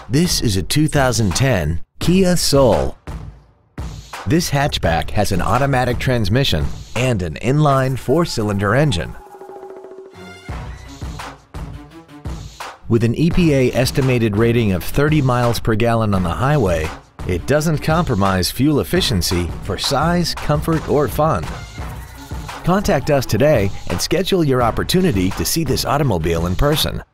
This is a 2010 Kia Soul. This hatchback has an automatic transmission and an inline 4-cylinder engine. With an EPA estimated rating of 30 miles per gallon on the highway, it doesn't compromise fuel efficiency for size, comfort, or fun. Contact us today and schedule your opportunity to see this automobile in person.